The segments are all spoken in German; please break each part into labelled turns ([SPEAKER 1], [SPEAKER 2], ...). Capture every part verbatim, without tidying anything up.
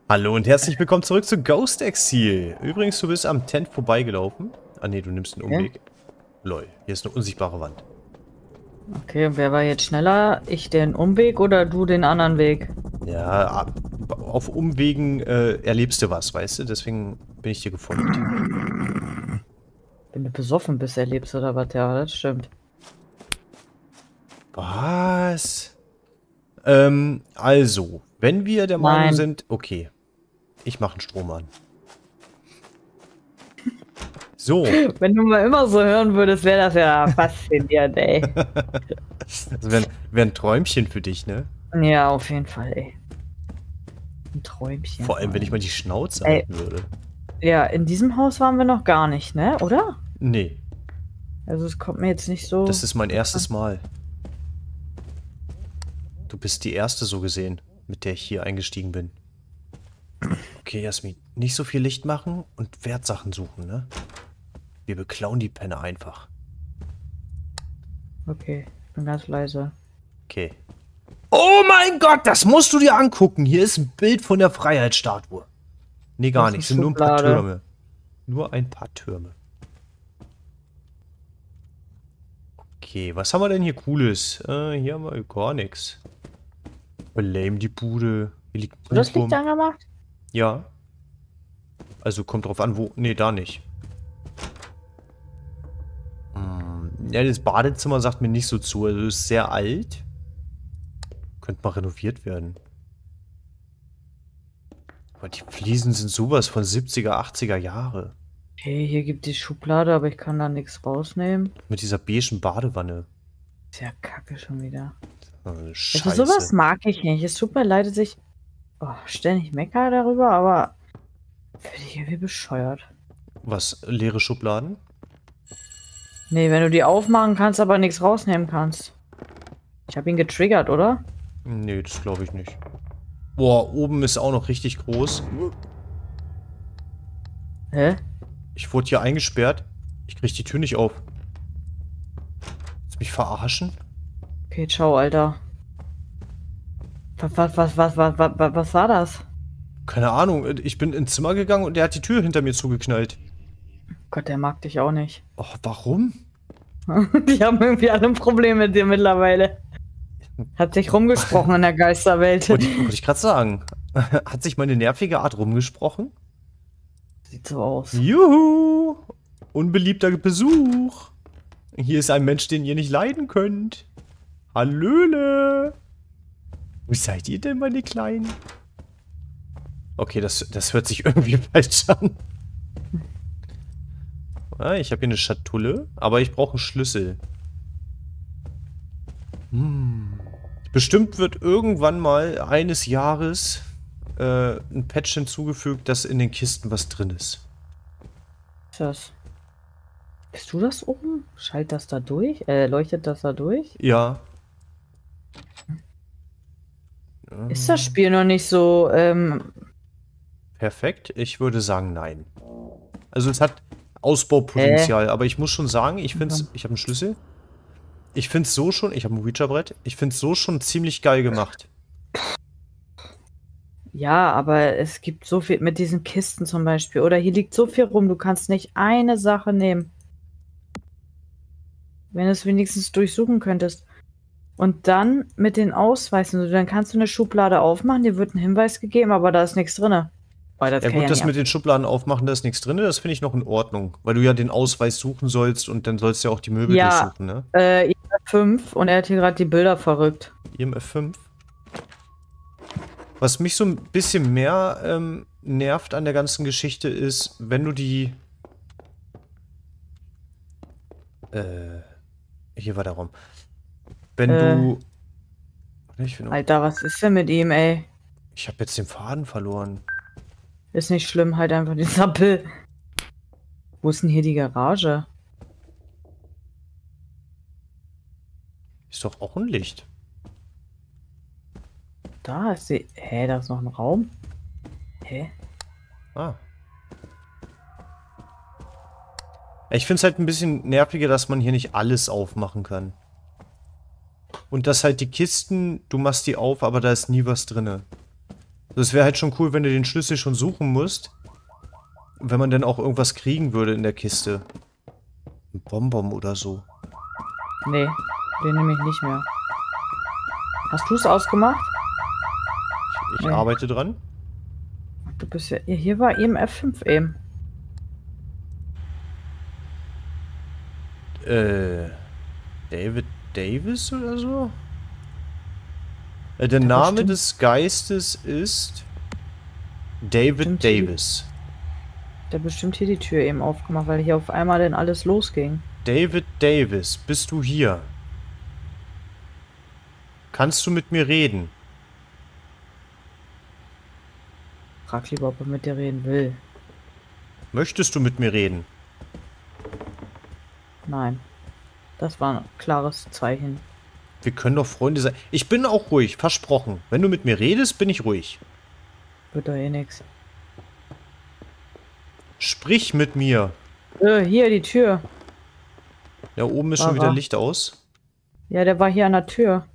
[SPEAKER 1] Hallo und herzlich willkommen zurück zu Ghost Exil. Übrigens, du bist am Tent vorbeigelaufen. Ah ne, du nimmst einen Umweg.
[SPEAKER 2] Okay.
[SPEAKER 1] Lol, hier ist eine unsichtbare Wand.
[SPEAKER 2] Okay, und wer war jetzt schneller? Ich den Umweg oder du den anderen Weg?
[SPEAKER 1] Ja, ab- auf Umwegen äh, erlebst du was, weißt du? Deswegen bin ich dir gefolgt.
[SPEAKER 2] Wenn du besoffen bist, erlebst du da was? Ja, das stimmt.
[SPEAKER 1] Was? Ähm, also, wenn wir der Meinung
[SPEAKER 2] Nein.
[SPEAKER 1] sind... Okay, ich mache einen Strom an. So.
[SPEAKER 2] Wenn du mal immer so hören würdest, wäre das ja faszinierend, ey.
[SPEAKER 1] Das wäre wär ein Träumchen für dich, ne?
[SPEAKER 2] Ja, auf jeden Fall, ey. Ein Träumchen.
[SPEAKER 1] Vor allem, wenn ich mal die Schnauze
[SPEAKER 2] Ey.
[SPEAKER 1] halten würde.
[SPEAKER 2] Ja, in diesem Haus waren wir noch gar nicht, ne? Oder?
[SPEAKER 1] Nee,
[SPEAKER 2] Also es kommt mir jetzt nicht so...
[SPEAKER 1] das ist mein erstes Mal. Du bist die erste so gesehen, mit der ich hier eingestiegen bin. Okay, Jasmin, nicht so viel Licht machen und Wertsachen suchen, ne? Wir beklauen die Penne einfach.
[SPEAKER 2] Okay, ich bin ganz leise.
[SPEAKER 1] Okay. Oh mein Gott, das musst du dir angucken. Hier ist ein Bild von der Freiheitsstatue. Nee, gar
[SPEAKER 2] Das ist
[SPEAKER 1] nicht. Es
[SPEAKER 2] eine
[SPEAKER 1] sind nur ein paar
[SPEAKER 2] Schublade.
[SPEAKER 1] Türme. Nur ein paar Türme. Okay, was haben wir denn hier Cooles? Äh, hier haben wir gar nichts. Lame die Bude. Hier liegt ein
[SPEAKER 2] Hast du das
[SPEAKER 1] Buch rum.
[SPEAKER 2] Licht angemacht?
[SPEAKER 1] Ja. Also kommt drauf an, wo... Nee, da nicht. Hm, ja, das Badezimmer sagt mir nicht so zu. Also es ist sehr alt. Könnte mal renoviert werden. Aber die Fliesen sind sowas von siebziger, achtziger Jahre.
[SPEAKER 2] Okay, hier gibt die Schublade, aber ich kann da nichts rausnehmen.
[SPEAKER 1] Mit dieser beigen Badewanne.
[SPEAKER 2] Ist ja kacke schon wieder.
[SPEAKER 1] Oh,
[SPEAKER 2] Also
[SPEAKER 1] Scheiße.
[SPEAKER 2] sowas mag ich nicht. Es tut mir leid, dass ich oh, ständig meckere darüber, aber finde ich irgendwie bescheuert.
[SPEAKER 1] Was? Leere Schubladen?
[SPEAKER 2] Nee, wenn du die aufmachen kannst, aber nichts rausnehmen kannst. Ich habe ihn getriggert, oder?
[SPEAKER 1] Nee, das glaube ich nicht. Boah, oben ist auch noch richtig groß.
[SPEAKER 2] Hä?
[SPEAKER 1] Ich wurde hier eingesperrt. Ich krieg die Tür nicht auf. Willst du mich verarschen?
[SPEAKER 2] Okay, ciao, Alter. Was, was, was, was, was, was, was, was war das?
[SPEAKER 1] Keine Ahnung. Ich bin ins Zimmer gegangen und der hat die Tür hinter mir zugeknallt.
[SPEAKER 2] Gott, der mag dich auch nicht.
[SPEAKER 1] Oh, warum?
[SPEAKER 2] Die haben irgendwie alle ein Problem mit dir mittlerweile. Hat sich rumgesprochen in der Geisterwelt.
[SPEAKER 1] Wollte ich, wollte ich gerade sagen. Hat sich meine nervige Art rumgesprochen?
[SPEAKER 2] Sieht so aus.
[SPEAKER 1] Juhu! Unbeliebter Besuch. Hier ist ein Mensch, den ihr nicht leiden könnt. Hallöle! Wo seid ihr denn, meine Kleinen? Okay, das, das hört sich irgendwie falsch an. Ah, ich habe hier eine Schatulle, aber ich brauche einen Schlüssel. Hm. Bestimmt wird irgendwann mal eines Jahres äh, ein Patch hinzugefügt, dass in den Kisten was drin ist.
[SPEAKER 2] Was ist das? Bist du das oben? Schaltet das da durch? Äh, leuchtet das da durch?
[SPEAKER 1] Ja.
[SPEAKER 2] Ist das Spiel noch nicht so, ähm...
[SPEAKER 1] Perfekt. Ich würde sagen, nein. Also es hat Ausbaupotenzial, aber ich muss schon sagen, ich finde es... Ich habe einen Schlüssel. Ich finde es so schon... Ich habe ein Ouija-Brett. Ich finde es so schon ziemlich geil gemacht.
[SPEAKER 2] Ja, aber es gibt so viel mit diesen Kisten zum Beispiel. Oder hier liegt so viel rum, du kannst nicht eine Sache nehmen. Wenn du es wenigstens durchsuchen könntest. Und dann mit den Ausweisen, also dann kannst du eine Schublade aufmachen, dir wird ein Hinweis gegeben, aber da ist nichts drin. Oh, das
[SPEAKER 1] Ja
[SPEAKER 2] kann
[SPEAKER 1] gut,
[SPEAKER 2] ja
[SPEAKER 1] das
[SPEAKER 2] nicht
[SPEAKER 1] mit den Schubladen aufmachen, da ist nichts drin, das finde ich noch in Ordnung. Weil du ja den Ausweis suchen sollst und dann sollst du ja auch die Möbel
[SPEAKER 2] Ja.
[SPEAKER 1] durchsuchen, ne?
[SPEAKER 2] Äh, I M F fünf und er hat hier gerade die Bilder verrückt.
[SPEAKER 1] I M F fünf. Was mich so ein bisschen mehr ähm, nervt an der ganzen Geschichte ist, wenn du die... Äh, hier war der Raum. Wenn
[SPEAKER 2] Äh.
[SPEAKER 1] du... Ich, bin noch,
[SPEAKER 2] Alter, was ist denn mit ihm, ey?
[SPEAKER 1] ich habe jetzt den Faden verloren.
[SPEAKER 2] Ist nicht schlimm, halt einfach den Sappel. Wo ist denn hier die Garage?
[SPEAKER 1] Ist doch auch ein Licht.
[SPEAKER 2] Da ist sie. Hä, da ist noch ein Raum? Hä?
[SPEAKER 1] Ah. Ich finde es halt ein bisschen nerviger, dass man hier nicht alles aufmachen kann. Und dass halt die Kisten, du machst die auf, aber da ist nie was drinne. Das wäre halt schon cool, wenn du den Schlüssel schon suchen musst. Und wenn man dann auch irgendwas kriegen würde in der Kiste. Ein Bonbon oder so.
[SPEAKER 2] Nee, den nehme ich nicht mehr. Hast du es ausgemacht?
[SPEAKER 1] Ich, ich
[SPEAKER 2] Nee.
[SPEAKER 1] arbeite dran.
[SPEAKER 2] Du bist ja... Hier war eben F fünf eben.
[SPEAKER 1] Äh... David Davis oder so? Äh, der
[SPEAKER 2] Der
[SPEAKER 1] Name
[SPEAKER 2] bestimmt-
[SPEAKER 1] des Geistes ist... David
[SPEAKER 2] Bestimmt die-
[SPEAKER 1] Davis.
[SPEAKER 2] Der hat bestimmt hier die Tür eben aufgemacht, weil hier auf einmal dann alles losging.
[SPEAKER 1] David Davis, bist du hier? Kannst du mit mir reden?
[SPEAKER 2] Frag lieber, ob er mit dir reden will.
[SPEAKER 1] Möchtest du mit mir reden?
[SPEAKER 2] Nein. Das war ein klares Zeichen.
[SPEAKER 1] Wir können doch Freunde sein. Ich bin auch ruhig, versprochen. Wenn du mit mir redest, bin ich ruhig.
[SPEAKER 2] Wird doch eh nix.
[SPEAKER 1] Sprich mit mir.
[SPEAKER 2] Äh, hier die Tür.
[SPEAKER 1] Da oben ist
[SPEAKER 2] War
[SPEAKER 1] schon wieder
[SPEAKER 2] wahr.
[SPEAKER 1] Licht aus.
[SPEAKER 2] Ja, der war hier an der Tür.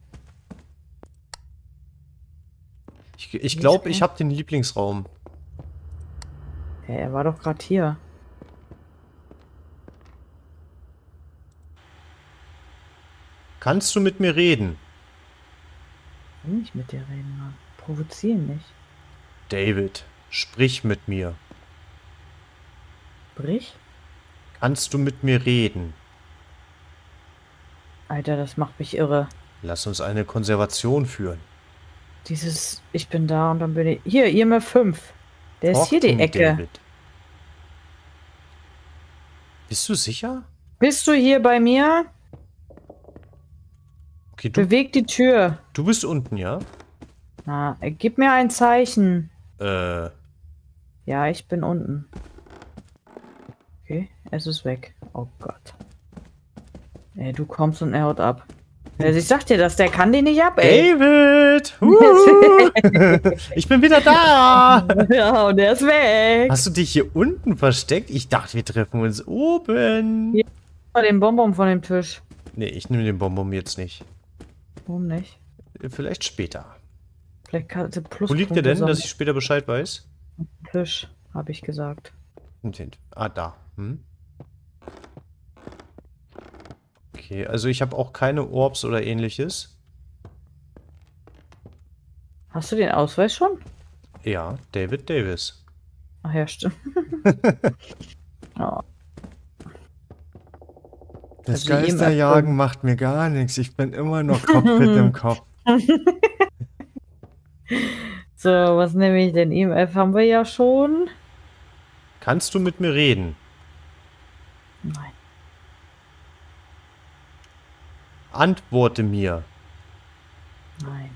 [SPEAKER 1] Ich, ich glaube, ich habe den Lieblingsraum.
[SPEAKER 2] Ja, er war doch gerade hier.
[SPEAKER 1] Kannst du mit mir reden?
[SPEAKER 2] Ich will nicht mit dir reden, Mann. Provozieren nicht.
[SPEAKER 1] David, sprich mit mir.
[SPEAKER 2] Brich?
[SPEAKER 1] Kannst du mit mir reden?
[SPEAKER 2] Alter, das macht mich irre.
[SPEAKER 1] Lass uns eine Konservation führen.
[SPEAKER 2] Dieses, ich bin da und dann bin ich... Hier, I M F fünf. Der ist
[SPEAKER 1] Talk
[SPEAKER 2] hier
[SPEAKER 1] to
[SPEAKER 2] die
[SPEAKER 1] me,
[SPEAKER 2] Ecke.
[SPEAKER 1] David. Bist du sicher?
[SPEAKER 2] Bist du hier bei mir?
[SPEAKER 1] Okay, du,
[SPEAKER 2] Beweg die Tür.
[SPEAKER 1] du bist unten, ja?
[SPEAKER 2] Na, gib mir ein Zeichen.
[SPEAKER 1] Äh,
[SPEAKER 2] Ja, ich bin unten. Okay, es ist weg. Oh Gott. Ey, du kommst und er haut ab. Also ich sag dir das, der kann die nicht ab, ey.
[SPEAKER 1] David! Uh, ich bin wieder da!
[SPEAKER 2] Ja, und er ist weg.
[SPEAKER 1] Hast du dich hier unten versteckt? Ich dachte, wir treffen uns oben.
[SPEAKER 2] Ja. Mal den Bonbon von dem Tisch.
[SPEAKER 1] Nee, ich nehme den Bonbon jetzt nicht.
[SPEAKER 2] Warum nicht?
[SPEAKER 1] Vielleicht später.
[SPEAKER 2] Vielleicht kann sie plus.
[SPEAKER 1] Wo liegt der denn, dass ich später Bescheid weiß?
[SPEAKER 2] Tisch, habe ich gesagt.
[SPEAKER 1] Ah, da. Hm? Okay, also ich habe auch keine Orbs oder ähnliches.
[SPEAKER 2] Hast du den Ausweis schon?
[SPEAKER 1] Ja, David Davis.
[SPEAKER 2] Ach ja, stimmt. Oh.
[SPEAKER 1] Das
[SPEAKER 2] Also die
[SPEAKER 1] Geisterjagen
[SPEAKER 2] E M F
[SPEAKER 1] macht mir gar nichts. Ich bin immer noch Cockpit im Kopf.
[SPEAKER 2] So, was nehme ich denn? I M F haben wir ja schon.
[SPEAKER 1] Kannst du mit mir reden?
[SPEAKER 2] Nein.
[SPEAKER 1] Antworte mir.
[SPEAKER 2] Nein.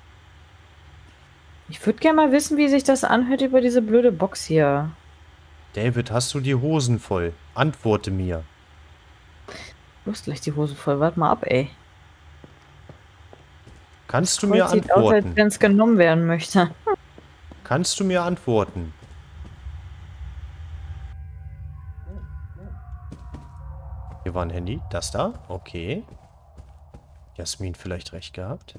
[SPEAKER 2] Ich würde gerne mal wissen, wie sich das anhört über diese blöde Box hier.
[SPEAKER 1] David, hast du die Hosen voll? Antworte mir.
[SPEAKER 2] Du hast gleich die Hose voll. Warte mal ab, ey.
[SPEAKER 1] Kannst du mir
[SPEAKER 2] Kreuz sieht aus, als
[SPEAKER 1] antworten?
[SPEAKER 2] wenn es genommen werden möchte.
[SPEAKER 1] Kannst du mir antworten? Hier war ein Handy. Das da? Okay. Jasmin vielleicht recht gehabt.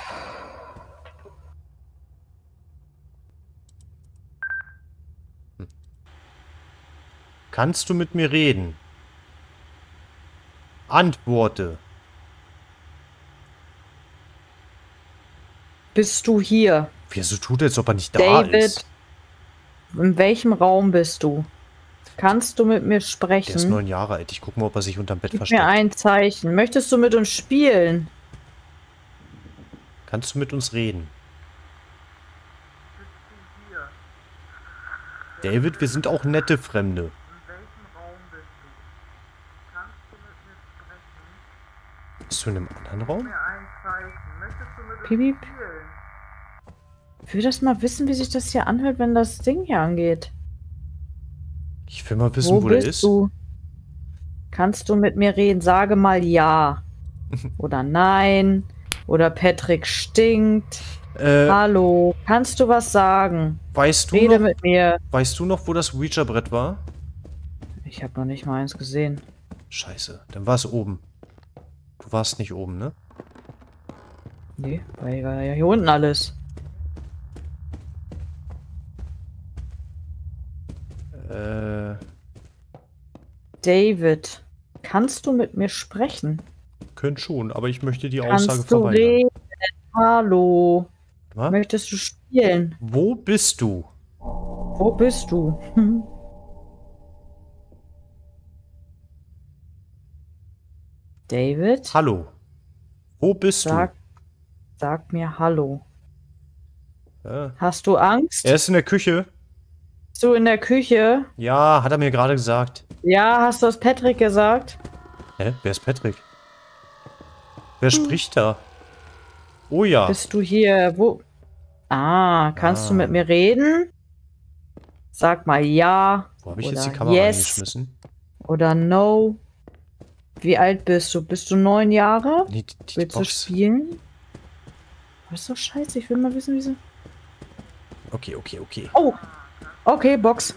[SPEAKER 1] Hm. Kannst du mit mir reden? Antworte.
[SPEAKER 2] Bist du hier?
[SPEAKER 1] Wie er so tut, als ob er nicht da
[SPEAKER 2] David,
[SPEAKER 1] ist.
[SPEAKER 2] in welchem Raum bist du? Kannst du mit mir
[SPEAKER 1] Der ist
[SPEAKER 2] sprechen?
[SPEAKER 1] neun Jahre alt. Ich guck mal, ob er sich unterm Bett
[SPEAKER 2] Gib
[SPEAKER 1] versteckt.
[SPEAKER 2] mir ein Zeichen. Möchtest du mit uns spielen?
[SPEAKER 1] Kannst du mit uns reden? David, wir sind auch nette Fremde.
[SPEAKER 3] In welchem Raum bist du? Kannst du mit mir sprechen?
[SPEAKER 1] Bist du in einem anderen Raum?
[SPEAKER 3] Mir ein Zeichen. Möchtest du mit uns
[SPEAKER 2] Piep, piep.
[SPEAKER 3] spielen?
[SPEAKER 2] Ich will das mal wissen, wie sich das hier anhört, wenn das Ding hier angeht.
[SPEAKER 1] Ich will mal wissen,
[SPEAKER 2] Wo
[SPEAKER 1] wo, der
[SPEAKER 2] bist
[SPEAKER 1] ist.
[SPEAKER 2] du? Kannst du mit mir reden? Sage mal ja. Oder nein. Oder Patrick stinkt.
[SPEAKER 1] Äh,
[SPEAKER 2] Hallo. Kannst du was sagen?
[SPEAKER 1] weißt du
[SPEAKER 2] Rede
[SPEAKER 1] noch,
[SPEAKER 2] mit mir.
[SPEAKER 1] weißt du noch, wo das Ouija-Brett war?
[SPEAKER 2] Ich habe noch nicht mal eins gesehen.
[SPEAKER 1] Scheiße, dann war es oben. Du warst nicht oben, ne?
[SPEAKER 2] Nee, war ja hier unten alles.
[SPEAKER 1] Äh,
[SPEAKER 2] David, kannst du mit mir sprechen?
[SPEAKER 1] könnt schon, aber ich möchte die
[SPEAKER 2] Kannst
[SPEAKER 1] Aussage
[SPEAKER 2] du
[SPEAKER 1] verweigern.
[SPEAKER 2] reden? Hallo.
[SPEAKER 1] Was?
[SPEAKER 2] Möchtest du spielen?
[SPEAKER 1] Wo bist du?
[SPEAKER 2] Wo bist du? Hm. David,
[SPEAKER 1] Hallo. Wo bist
[SPEAKER 2] sag, sag mir Hallo.
[SPEAKER 1] du? Ja.
[SPEAKER 2] Hast du Angst?
[SPEAKER 1] Er ist in der Küche.
[SPEAKER 2] Bist du in der Küche?
[SPEAKER 1] Ja, hat er mir gerade gesagt.
[SPEAKER 2] Ja, hast du das Patrick gesagt?
[SPEAKER 1] Hä? Wer ist Patrick? Wer spricht da? Oh ja.
[SPEAKER 2] Bist du hier? Wo? Ah, kannst
[SPEAKER 1] Ah.
[SPEAKER 2] du mit mir reden? Sag mal ja.
[SPEAKER 1] Wo habe ich
[SPEAKER 2] oder
[SPEAKER 1] jetzt die Kamera
[SPEAKER 2] yes.
[SPEAKER 1] eingeschmissen?
[SPEAKER 2] Oder no. Wie alt bist du? Bist du neun Jahre?
[SPEAKER 1] Nee, die, die
[SPEAKER 2] Willst du
[SPEAKER 1] Box.
[SPEAKER 2] spielen? Das ist doch scheiße. Ich will mal wissen, wie sie...
[SPEAKER 1] Okay, okay, okay.
[SPEAKER 2] Oh! Okay, Box.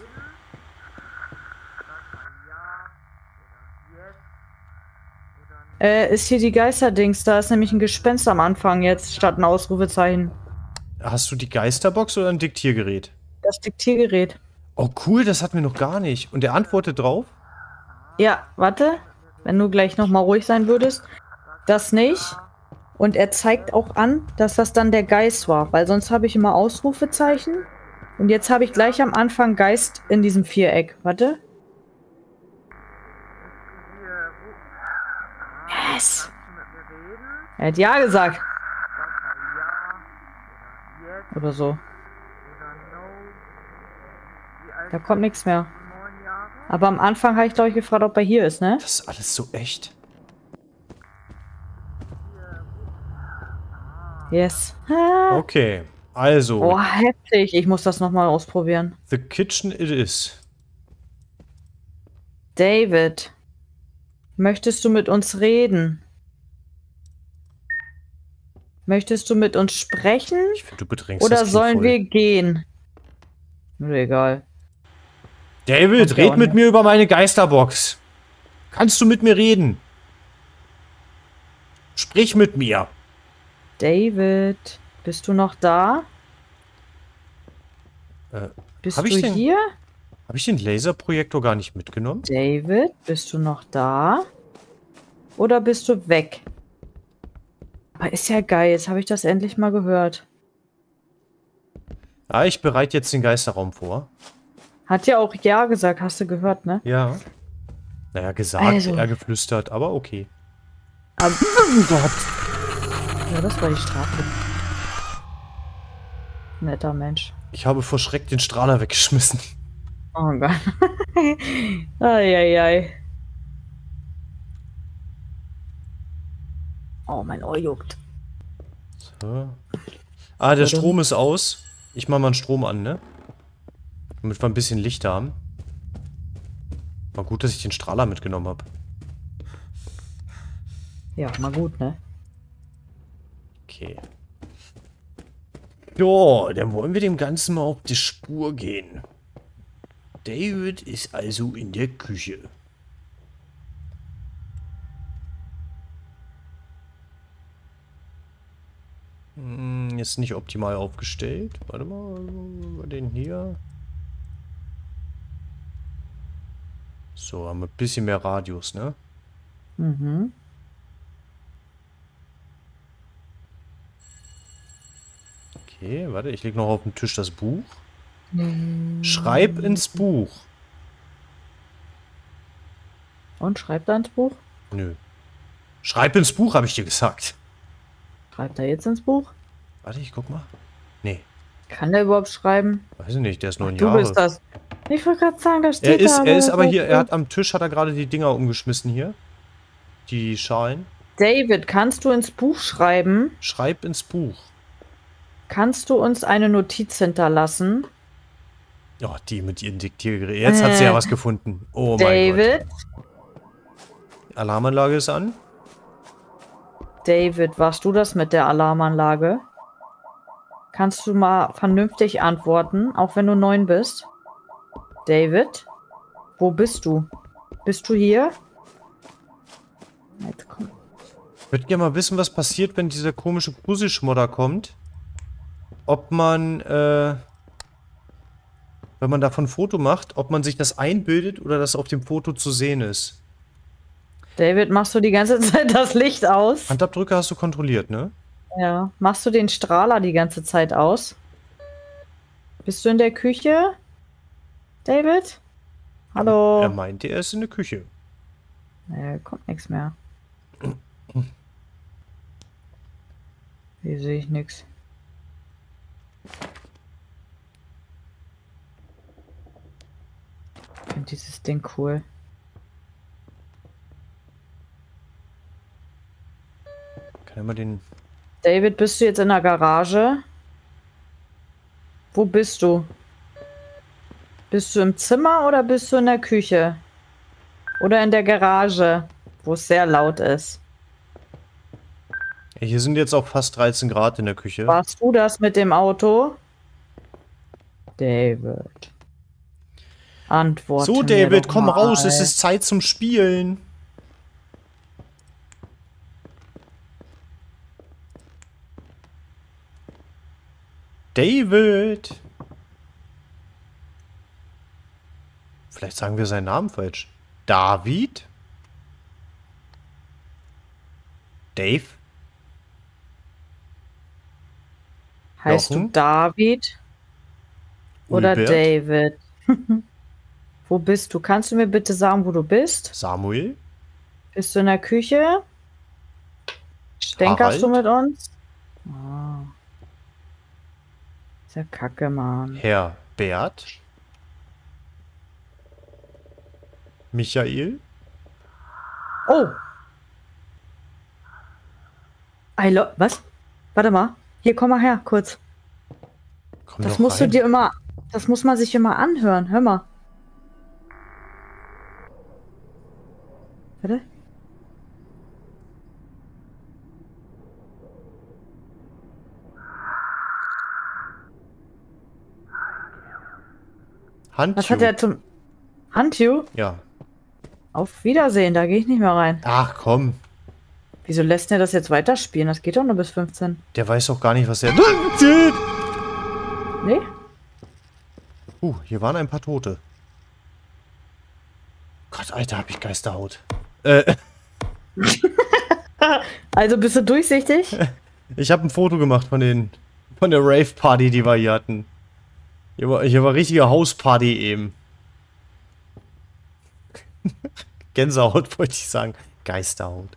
[SPEAKER 2] Äh, ist hier die Geisterdings. Da ist nämlich ein Gespenst am Anfang jetzt, statt ein Ausrufezeichen.
[SPEAKER 1] Hast du die Geisterbox oder ein Diktiergerät?
[SPEAKER 2] Das Diktiergerät.
[SPEAKER 1] Oh cool, das hatten wir noch gar nicht. Und er antwortet drauf?
[SPEAKER 2] Ja, warte. Wenn du gleich nochmal ruhig sein würdest. Das nicht. Und er zeigt auch an, dass das dann der Geist war. Weil sonst habe ich immer Ausrufezeichen. Und jetzt habe ich gleich am Anfang Geist in diesem Viereck. Warte. Yes. Er hat ja gesagt. Oder so. Da kommt nichts mehr. Aber am Anfang habe ich, glaube ich, gefragt, ob er hier ist, ne?
[SPEAKER 1] Das ist alles so echt.
[SPEAKER 2] Yes. Ah.
[SPEAKER 1] Okay, also.
[SPEAKER 2] Oh, heftig. Ich muss das nochmal ausprobieren.
[SPEAKER 1] The kitchen it is.
[SPEAKER 2] David, möchtest du mit uns reden? Möchtest du mit uns sprechen?
[SPEAKER 1] Ich finde, du bedrängst
[SPEAKER 2] Oder
[SPEAKER 1] das Kind
[SPEAKER 2] sollen
[SPEAKER 1] voll.
[SPEAKER 2] wir gehen? Mir egal.
[SPEAKER 1] David,
[SPEAKER 2] Kommt ja
[SPEAKER 1] red
[SPEAKER 2] auch
[SPEAKER 1] mit
[SPEAKER 2] nicht.
[SPEAKER 1] mir über meine Geisterbox. Kannst du mit mir reden? Sprich mit mir.
[SPEAKER 2] David, bist du noch da?
[SPEAKER 1] Äh,
[SPEAKER 2] Bist
[SPEAKER 1] hab
[SPEAKER 2] du
[SPEAKER 1] ich den-
[SPEAKER 2] hier?
[SPEAKER 1] Habe ich den Laserprojektor gar nicht mitgenommen?
[SPEAKER 2] David, bist du noch da? Oder bist du weg? Aber ist ja geil, jetzt habe ich das endlich mal gehört.
[SPEAKER 1] Ah, ich bereite jetzt den Geisterraum vor.
[SPEAKER 2] Hat ja auch ja gesagt, hast du gehört, ne?
[SPEAKER 1] Ja. Naja, gesagt,
[SPEAKER 2] Also.
[SPEAKER 1] eher geflüstert, aber okay.
[SPEAKER 2] Aber,
[SPEAKER 1] Oh Gott.
[SPEAKER 2] ja, das war die Strafe. Netter Mensch.
[SPEAKER 1] Ich habe vor Schreck den Strahler weggeschmissen.
[SPEAKER 2] Oh Gott. Eieiei. Oh, mein Ohr juckt.
[SPEAKER 1] So. Ah, der Strom ist aus. Ich mache mal den Strom an, ne? Damit wir ein bisschen Licht haben. War gut, dass ich den Strahler mitgenommen habe.
[SPEAKER 2] Ja, mal gut, ne?
[SPEAKER 1] Okay. Ja, dann wollen wir dem Ganzen mal auf die Spur gehen. David ist also in der Küche. Hm, ist nicht optimal aufgestellt. Warte mal, wo haben wir den hier? So, haben wir ein bisschen mehr Radius, ne?
[SPEAKER 2] Mhm.
[SPEAKER 1] Okay, warte, ich lege noch auf den Tisch das Buch. Schreib ins Buch.
[SPEAKER 2] Und schreibt er ins Buch?
[SPEAKER 1] Nö. Schreib ins Buch, habe ich dir gesagt.
[SPEAKER 2] Schreibt er jetzt ins Buch?
[SPEAKER 1] Warte, ich guck mal. Nee,
[SPEAKER 2] Kann der überhaupt schreiben?
[SPEAKER 1] weiß ich nicht, der ist neun
[SPEAKER 2] Du
[SPEAKER 1] Jahre.
[SPEAKER 2] bist das. Ich wollte gerade sagen, da steht
[SPEAKER 1] Er ist,
[SPEAKER 2] da,
[SPEAKER 1] er ist
[SPEAKER 2] das
[SPEAKER 1] aber
[SPEAKER 2] heißt
[SPEAKER 1] hier,
[SPEAKER 2] so.
[SPEAKER 1] er hat am Tisch hat er gerade die Dinger umgeschmissen hier. Die Schalen.
[SPEAKER 2] David, kannst du ins Buch schreiben?
[SPEAKER 1] Schreib ins Buch.
[SPEAKER 2] Kannst du uns eine Notiz hinterlassen?
[SPEAKER 1] Ja, die mit ihren Diktiergeräten. Jetzt hat sie ja
[SPEAKER 2] Äh,
[SPEAKER 1] was gefunden. Oh mein Gott.
[SPEAKER 2] David?
[SPEAKER 1] Alarmanlage ist an.
[SPEAKER 2] David, warst du das mit der Alarmanlage? Kannst du mal vernünftig antworten, auch wenn du neun bist? David? Wo bist du? Bist du hier? Jetzt komm.
[SPEAKER 1] Ich würde gerne mal wissen, was passiert, wenn dieser komische Gruselschmodder kommt. Ob man, äh... wenn man davon ein Foto macht, ob man sich das einbildet oder das auf dem Foto zu sehen ist.
[SPEAKER 2] David, machst du die ganze Zeit das Licht aus?
[SPEAKER 1] Handabdrücke hast du kontrolliert, ne?
[SPEAKER 2] Ja. Machst du den Strahler die ganze Zeit aus? Bist du in der Küche? David? Hallo?
[SPEAKER 1] Er meinte, er ist in der Küche.
[SPEAKER 2] Nee, kommt nichts mehr. Hier sehe ich nichts. Ich finde dieses Ding cool.
[SPEAKER 1] Kann er mal den...
[SPEAKER 2] David, bist du jetzt in der Garage? Wo bist du? Bist du im Zimmer oder bist du in der Küche? Oder in der Garage, wo es sehr laut ist?
[SPEAKER 1] Ja, hier sind jetzt auch fast dreizehn Grad in der Küche.
[SPEAKER 2] Warst du das mit dem Auto? David. Antwort.
[SPEAKER 1] So, David, komm raus, es ist Zeit zum Spielen. David. Vielleicht sagen wir seinen Namen falsch. David? Dave?
[SPEAKER 2] Heißt
[SPEAKER 1] Jochen?
[SPEAKER 2] du David oder
[SPEAKER 1] Ulbert?
[SPEAKER 2] David? Wo bist du? Kannst du mir bitte sagen, wo du bist?
[SPEAKER 1] Samuel?
[SPEAKER 2] Bist du in der Küche? Stänkerst du
[SPEAKER 1] Harald?
[SPEAKER 2] mit uns? Ah. Ist ja kacke, Mann.
[SPEAKER 1] Herr Bert? Michael?
[SPEAKER 2] Oh! I lo Was? Warte mal. Hier, komm mal her, kurz.
[SPEAKER 1] Komm
[SPEAKER 2] Das
[SPEAKER 1] doch
[SPEAKER 2] musst
[SPEAKER 1] rein.
[SPEAKER 2] du dir immer... Das muss man sich immer anhören. Hör mal. Warte. Was hat
[SPEAKER 1] Handtuch.
[SPEAKER 2] er zum... Handju?
[SPEAKER 1] Ja.
[SPEAKER 2] Auf Wiedersehen, da gehe ich nicht mehr rein.
[SPEAKER 1] Ach komm.
[SPEAKER 2] Wieso lässt er das jetzt weiterspielen? Das geht doch nur bis fünfzehn.
[SPEAKER 1] Der weiß doch gar nicht, was er...
[SPEAKER 2] Nee?
[SPEAKER 1] Uh, hier waren ein paar Tote. Gott, Alter, hab ich Geisterhaut. Äh,
[SPEAKER 2] Also bist du durchsichtig?
[SPEAKER 1] ich habe ein Foto gemacht von den... Von der Rave-Party, die wir hier hatten. Hier war, hier war richtige Hausparty eben. Gänsehaut, wollte ich sagen. Geisterhaut.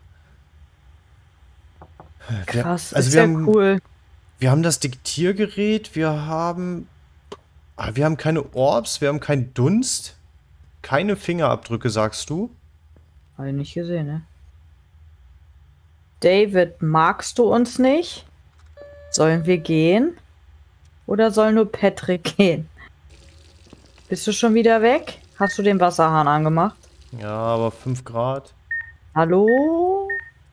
[SPEAKER 1] Wir-
[SPEAKER 2] Krass,
[SPEAKER 1] also
[SPEAKER 2] ist
[SPEAKER 1] wir
[SPEAKER 2] ja
[SPEAKER 1] haben,
[SPEAKER 2] cool.
[SPEAKER 1] wir haben das Diktiergerät, wir haben... Ah, wir haben keine Orbs, wir haben keinen Dunst. Keine Fingerabdrücke, sagst du?
[SPEAKER 2] Habe ich nicht gesehen, ne? David, magst du uns nicht? Sollen wir gehen? Oder soll nur Patrick gehen? Bist du schon wieder weg? Hast du den Wasserhahn angemacht?
[SPEAKER 1] Ja, aber fünf Grad.
[SPEAKER 2] Hallo?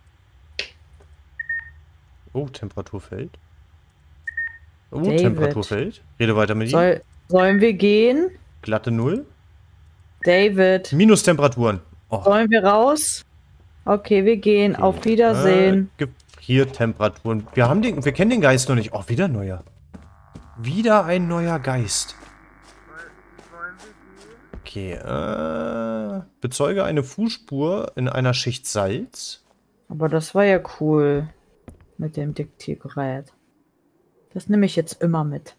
[SPEAKER 1] Oh, Temperatur fällt. Oh,
[SPEAKER 2] David.
[SPEAKER 1] Temperatur fällt. Rede weiter mit ihm.
[SPEAKER 2] Soll, sollen wir gehen?
[SPEAKER 1] Glatte Null.
[SPEAKER 2] David,
[SPEAKER 1] Minustemperaturen. Oh.
[SPEAKER 2] sollen wir raus? Okay, wir gehen. Auf Wiedersehen.
[SPEAKER 1] Äh, gibt hier Temperaturen. Wir haben den, wir kennen den Geist noch nicht. Oh, wieder ein neuer. Wieder ein neuer Geist.
[SPEAKER 3] Wollen wir gehen?
[SPEAKER 1] Okay, äh, bezeuge eine Fußspur in einer Schicht Salz.
[SPEAKER 2] Aber das war ja cool. Mit dem Diktiergerät. Das nehme ich jetzt immer mit.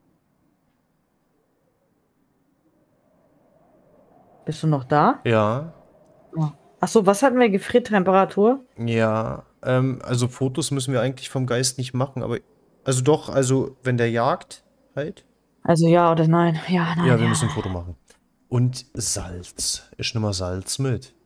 [SPEAKER 2] Bist du noch da?
[SPEAKER 1] Ja,
[SPEAKER 2] Achso, was hatten wir? Gefriertemperatur?
[SPEAKER 1] ja, ähm, also Fotos müssen wir eigentlich vom Geist nicht machen, aber, also doch, also wenn der jagt, halt.
[SPEAKER 2] Also ja oder nein? Ja, nein.
[SPEAKER 1] Ja, wir müssen ein Foto machen. Und Salz. Ich nehme mal Salz mit.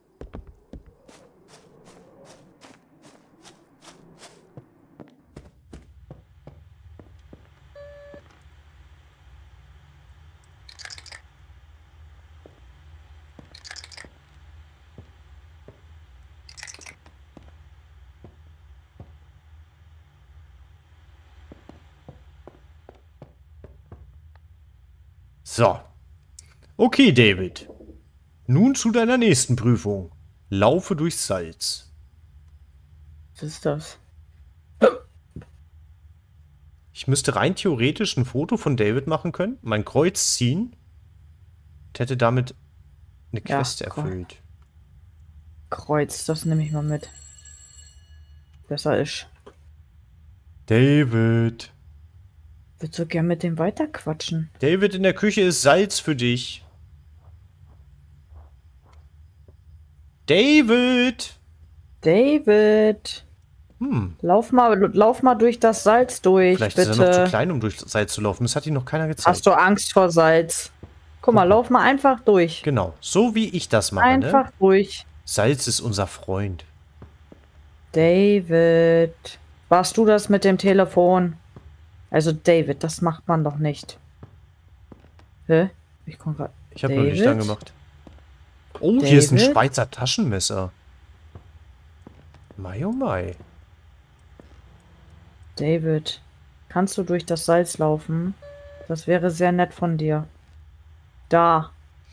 [SPEAKER 1] So. Okay, David. Nun zu deiner nächsten Prüfung. Laufe durchs Salz.
[SPEAKER 2] Was ist das?
[SPEAKER 1] Ich müsste rein theoretisch ein Foto von David machen können, mein Kreuz ziehen Und hätte damit eine
[SPEAKER 2] Ja,
[SPEAKER 1] Quest
[SPEAKER 2] komm.
[SPEAKER 1] erfüllt.
[SPEAKER 2] Kreuz, das nehme ich mal mit. Besser ist.
[SPEAKER 1] David.
[SPEAKER 2] Würde so gern mit dem weiterquatschen.
[SPEAKER 1] David, in der Küche ist Salz für dich. David!
[SPEAKER 2] David!
[SPEAKER 1] Hm,
[SPEAKER 2] Lauf mal, lauf mal durch das Salz durch,
[SPEAKER 1] vielleicht
[SPEAKER 2] bitte.
[SPEAKER 1] ist er noch zu klein, um durch Salz zu laufen. Das hat ihm noch keiner gezeigt.
[SPEAKER 2] Hast du Angst vor Salz? Guck mal, lauf mal einfach durch.
[SPEAKER 1] Genau, so wie ich das mache,
[SPEAKER 2] Einfach
[SPEAKER 1] ne?
[SPEAKER 2] durch.
[SPEAKER 1] Salz ist unser Freund.
[SPEAKER 2] David. Warst du das mit dem Telefon? Also David, das macht man doch nicht. Hä? Ich komm grad.
[SPEAKER 1] Ich habe nur Licht
[SPEAKER 2] David?
[SPEAKER 1] angemacht. Oh, hier ist ein
[SPEAKER 2] David?
[SPEAKER 1] Schweizer Taschenmesser. Mai oh mai.
[SPEAKER 2] David, kannst du durch das Salz laufen? Das wäre sehr nett von dir. Da.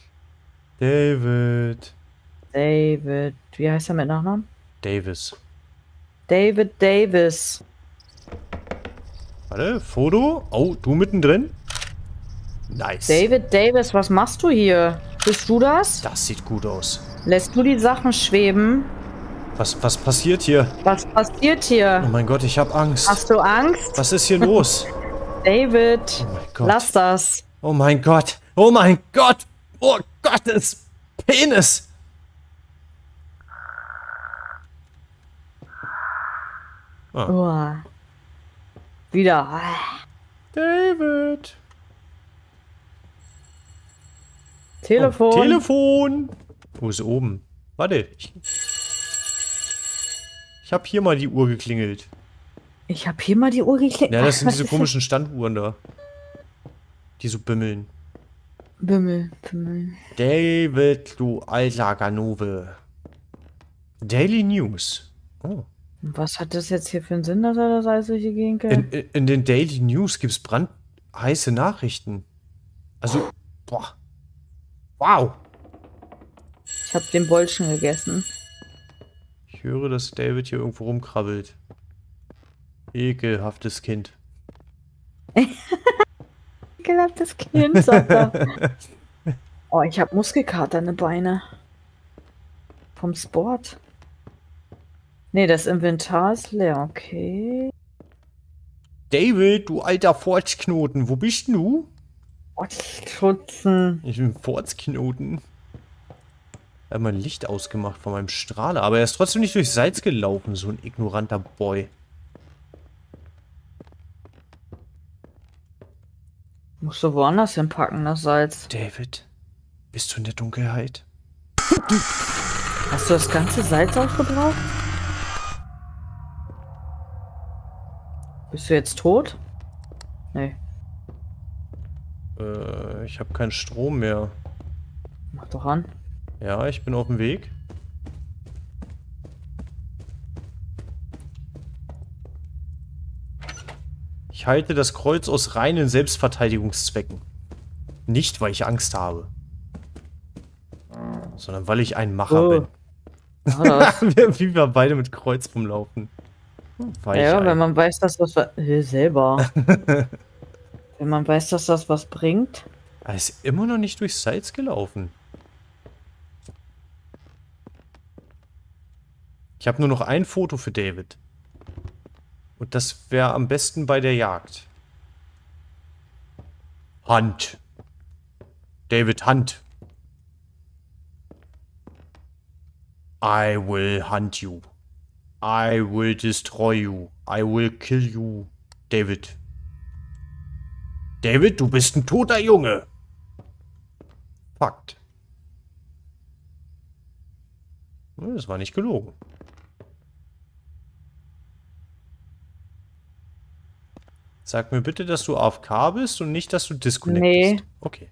[SPEAKER 1] David.
[SPEAKER 2] David. Wie heißt er mit Nachnamen?
[SPEAKER 1] Davis.
[SPEAKER 2] David Davis.
[SPEAKER 1] Warte, Foto. Oh, du mittendrin? Nice.
[SPEAKER 2] David Davis, was machst du hier? Bist du das?
[SPEAKER 1] Das sieht gut aus.
[SPEAKER 2] Lässt du die Sachen schweben?
[SPEAKER 1] Was, was passiert hier?
[SPEAKER 2] Was passiert
[SPEAKER 1] Oh
[SPEAKER 2] hier?
[SPEAKER 1] mein Gott, ich habe Angst.
[SPEAKER 2] Hast du Angst?
[SPEAKER 1] Was ist hier los?
[SPEAKER 2] David,
[SPEAKER 1] Oh mein Gott.
[SPEAKER 2] lass das.
[SPEAKER 1] Oh mein Gott. Oh mein Gott. Oh Gottes Penis. Ah.
[SPEAKER 2] Uah. Wieder.
[SPEAKER 1] David.
[SPEAKER 2] Telefon.
[SPEAKER 1] Oh, Telefon. Wo ist oben? Warte. Ich, ich habe hier mal die Uhr geklingelt.
[SPEAKER 2] Ich habe hier mal die Uhr geklickt.
[SPEAKER 1] Ja, das sind
[SPEAKER 2] Was
[SPEAKER 1] diese
[SPEAKER 2] ist
[SPEAKER 1] komischen Standuhren da. Die so bimmeln.
[SPEAKER 2] das? Bimmel, Bimmel.
[SPEAKER 1] David, du alter Ganove. Daily News. Oh.
[SPEAKER 2] Was hat das jetzt hier für einen Sinn, dass er das alles durch die Gegend geht?
[SPEAKER 1] In, in, in den Daily News gibt es brandheiße Nachrichten. Also, boah. Wow.
[SPEAKER 2] Ich habe den Bolschen gegessen.
[SPEAKER 1] Ich höre, dass David hier irgendwo rumkrabbelt. Ekelhaftes Kind.
[SPEAKER 2] Ekelhaftes Kind, sagt er. Oh, ich habe Muskelkater in den Beine. Vom Sport. Nee, das Inventar ist leer, okay.
[SPEAKER 1] David, du alter Forzknoten, wo bist du?
[SPEAKER 2] Oh, die Schutzen.
[SPEAKER 1] Ich bin Forzknoten. Er hat mein Licht ausgemacht von meinem Strahler, aber er ist trotzdem nicht durchs Salz gelaufen, so ein ignoranter Boy.
[SPEAKER 2] Musst du woanders hinpacken, das Salz.
[SPEAKER 1] David, bist du in der Dunkelheit?
[SPEAKER 2] Hast du das ganze Salz aufgebraucht? Bist du jetzt tot? Nee,
[SPEAKER 1] Äh, ich habe keinen Strom mehr.
[SPEAKER 2] mach doch an.
[SPEAKER 1] Ja, ich bin auf dem Weg. Ich halte das Kreuz aus reinen Selbstverteidigungszwecken. Nicht, weil ich Angst habe. Sondern weil ich ein Macher
[SPEAKER 2] Oh.
[SPEAKER 1] bin.
[SPEAKER 2] Ah, das,
[SPEAKER 1] Wie wir beide mit Kreuz rumlaufen. Weil
[SPEAKER 2] ja,
[SPEAKER 1] ich
[SPEAKER 2] wenn
[SPEAKER 1] ein...
[SPEAKER 2] man weiß, dass das was... Äh, selber. Wenn man weiß, dass das was bringt.
[SPEAKER 1] Er ist immer noch nicht durchs Salz gelaufen. Ich habe nur noch ein Foto für David. Und das wäre am besten bei der Jagd. Hand. David, Hand. I will hunt you. I will destroy you. I will kill you. David. David, du bist ein toter Junge. Fakt. Das war nicht gelogen. Sag mir bitte, dass du A F K bist und nicht, dass du disconnect
[SPEAKER 2] Nee.
[SPEAKER 1] bist. Okay.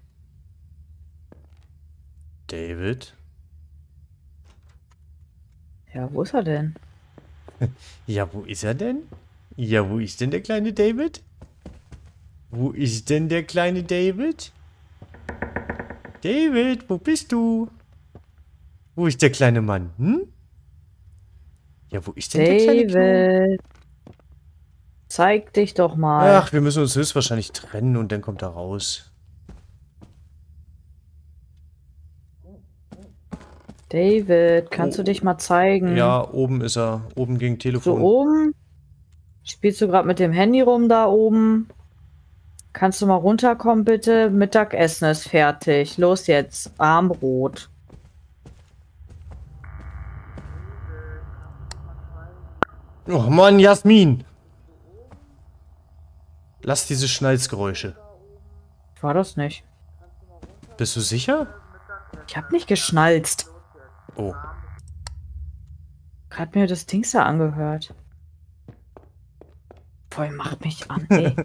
[SPEAKER 1] David?
[SPEAKER 2] Ja, wo ist er denn?
[SPEAKER 1] Ja, wo ist er denn? Ja, wo ist denn der kleine David? Wo ist denn der kleine David? David, wo bist du? Wo ist der kleine Mann? Hm? Ja, wo ist denn der kleine Knurr?
[SPEAKER 2] David. Zeig dich doch mal.
[SPEAKER 1] Ach, wir müssen uns höchstwahrscheinlich trennen und dann kommt er raus.
[SPEAKER 2] David, kannst
[SPEAKER 1] Oh.
[SPEAKER 2] du dich mal zeigen?
[SPEAKER 1] Ja, oben ist er. Oben gegen
[SPEAKER 2] So
[SPEAKER 1] Telefon.
[SPEAKER 2] oben? Spielst du gerade mit dem Handy rum da oben? Kannst du mal runterkommen, bitte? Mittagessen ist fertig. Los jetzt. Armbrot.
[SPEAKER 1] Oh Mann, Jasmin! Lass diese Schnalzgeräusche.
[SPEAKER 2] War das nicht?
[SPEAKER 1] Bist du sicher?
[SPEAKER 2] Ich hab nicht geschnalzt.
[SPEAKER 1] Oh.
[SPEAKER 2] Hat mir das Ding da angehört. Voll macht mich an, ey.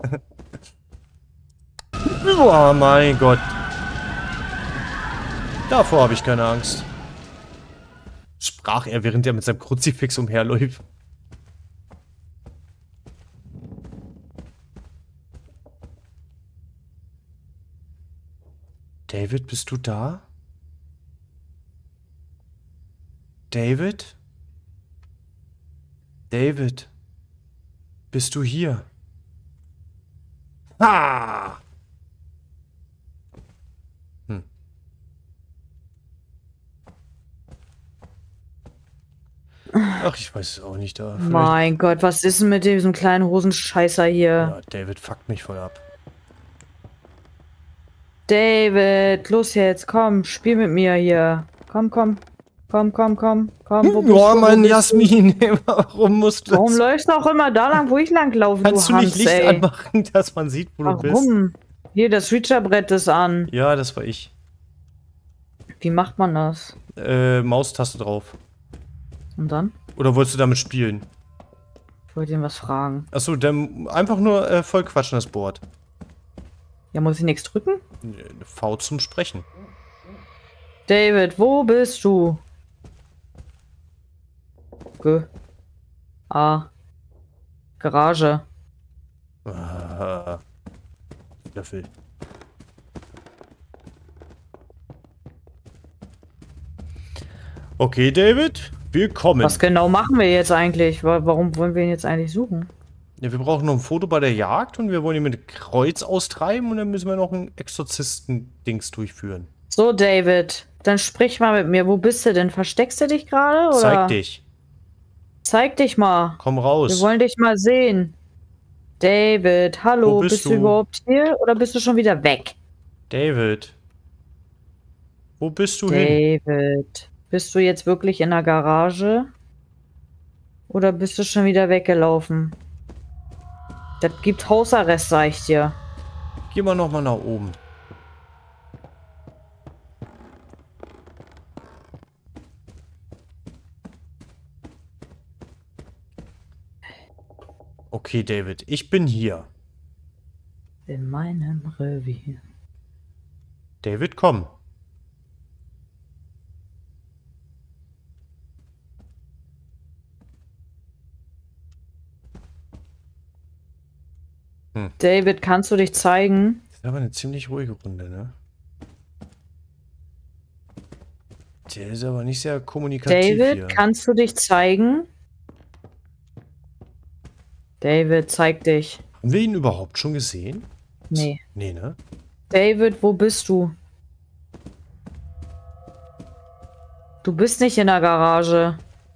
[SPEAKER 1] Oh mein Gott. Davor habe ich keine Angst. Sprach er, während er mit seinem Kruzifix umherläuft. David, bist du da? David? David? Bist du hier? Ha! Hm. Ach, ich weiß es auch nicht da. Vielleicht-
[SPEAKER 2] Mein Gott, was ist denn mit diesem kleinen Hosenscheißer hier?
[SPEAKER 1] Ja, David fuckt mich voll ab.
[SPEAKER 2] David, los jetzt, komm, spiel mit mir hier. Komm, komm. Komm, komm, komm, komm. Wo bist
[SPEAKER 1] Oh
[SPEAKER 2] du? Wo
[SPEAKER 1] Mann,
[SPEAKER 2] bist
[SPEAKER 1] Jasmin, warum musst
[SPEAKER 2] du?
[SPEAKER 1] du
[SPEAKER 2] Warum
[SPEAKER 1] das?
[SPEAKER 2] läufst du auch immer da lang, wo ich lang laufe,
[SPEAKER 1] Kannst
[SPEAKER 2] du
[SPEAKER 1] du nicht
[SPEAKER 2] Hans,
[SPEAKER 1] Licht
[SPEAKER 2] ey?
[SPEAKER 1] anmachen, dass man sieht, wo du bist?
[SPEAKER 2] Warum? Hier, das Reacher-Brett ist an.
[SPEAKER 1] Ja, das war ich.
[SPEAKER 2] Wie macht man das?
[SPEAKER 1] Äh, Maustaste drauf.
[SPEAKER 2] Und dann?
[SPEAKER 1] Oder wolltest du damit spielen?
[SPEAKER 2] Ich wollte ihn was fragen.
[SPEAKER 1] Achso, dann einfach nur äh, voll quatschen das Board.
[SPEAKER 2] Ja, muss ich nichts drücken?
[SPEAKER 1] V zum Sprechen.
[SPEAKER 2] David, wo bist du? G. A. Garage.
[SPEAKER 1] Ah, Löffel. Okay, David, willkommen.
[SPEAKER 2] Was genau machen wir jetzt eigentlich? Wa- Warum wollen wir ihn jetzt eigentlich suchen?
[SPEAKER 1] Ja, wir brauchen noch ein Foto bei der Jagd und wir wollen ihn mit Kreuz austreiben und dann müssen wir noch ein Exorzisten-Dings durchführen.
[SPEAKER 2] So, David, dann sprich mal mit mir. Wo bist du denn? Versteckst du dich gerade? oder?
[SPEAKER 1] Zeig dich.
[SPEAKER 2] Zeig dich mal.
[SPEAKER 1] Komm raus.
[SPEAKER 2] Wir wollen dich mal sehen. David, hallo,
[SPEAKER 1] Wo bist
[SPEAKER 2] bist, du
[SPEAKER 1] du?
[SPEAKER 2] überhaupt hier oder bist du schon wieder weg?
[SPEAKER 1] David. Wo bist du hin?
[SPEAKER 2] David, bist du jetzt wirklich in der Garage? Oder bist du schon wieder weggelaufen? Das gibt Hausarrest, sag ich dir.
[SPEAKER 1] Geh mal noch mal nach oben. Okay, David, ich bin hier.
[SPEAKER 2] In meinem Revier.
[SPEAKER 1] David, komm.
[SPEAKER 2] David, kannst du dich zeigen?
[SPEAKER 1] Das ist aber eine ziemlich ruhige Runde, ne? Der ist aber nicht sehr kommunikativ
[SPEAKER 2] David,
[SPEAKER 1] hier.
[SPEAKER 2] kannst du dich zeigen? David, zeig dich.
[SPEAKER 1] Haben wir ihn überhaupt schon gesehen?
[SPEAKER 2] Nee.
[SPEAKER 1] Nee, ne?
[SPEAKER 2] David, wo bist du? Du bist nicht in der Garage.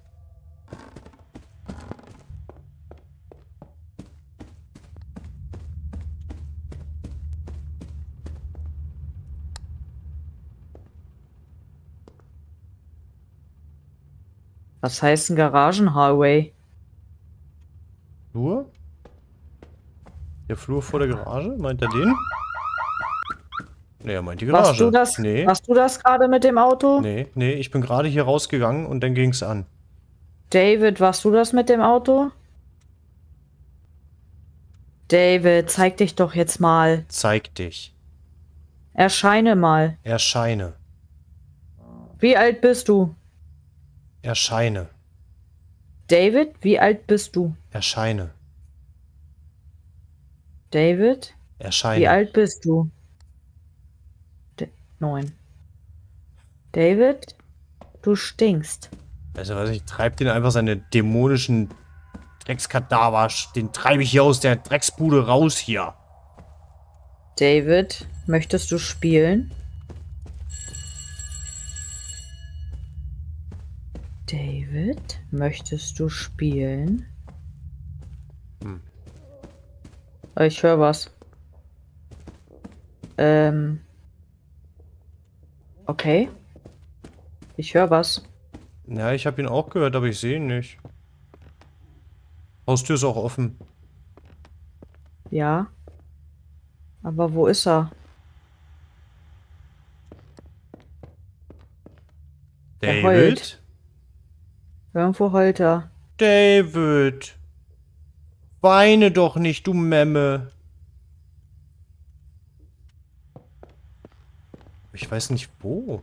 [SPEAKER 2] Was heißt ein Garagenhighway?
[SPEAKER 1] Flur? Der Flur vor der Garage? Meint er den? Nee, er meint die Garage.
[SPEAKER 2] Warst du das,
[SPEAKER 1] Nee,
[SPEAKER 2] warst du das gerade mit dem Auto?
[SPEAKER 1] nee, nee, ich bin gerade hier rausgegangen und dann ging's an.
[SPEAKER 2] David, warst du das mit dem Auto? David, zeig dich doch jetzt mal.
[SPEAKER 1] Zeig dich.
[SPEAKER 2] Erscheine mal.
[SPEAKER 1] Erscheine.
[SPEAKER 2] Wie alt bist du?
[SPEAKER 1] Erscheine.
[SPEAKER 2] David, wie alt bist du?
[SPEAKER 1] Erscheine.
[SPEAKER 2] David,
[SPEAKER 1] Erscheine.
[SPEAKER 2] wie alt bist du? D Neun. David, du stinkst.
[SPEAKER 1] Also was, ich treib den einfach seine dämonischen Dreckskadaver, den treibe ich hier aus der Drecksbude raus hier.
[SPEAKER 2] David, möchtest du spielen? David, möchtest du spielen?
[SPEAKER 1] Hm.
[SPEAKER 2] Ich höre was. Ähm. Okay. Ich höre was.
[SPEAKER 1] Ja, ich habe ihn auch gehört, aber ich sehe ihn nicht. Haustür ist auch offen.
[SPEAKER 2] Ja. Aber wo ist er? Er
[SPEAKER 1] David?
[SPEAKER 2] heult. Irgendwo heult er.
[SPEAKER 1] David! Weine doch nicht, du Memme! Ich weiß nicht wo.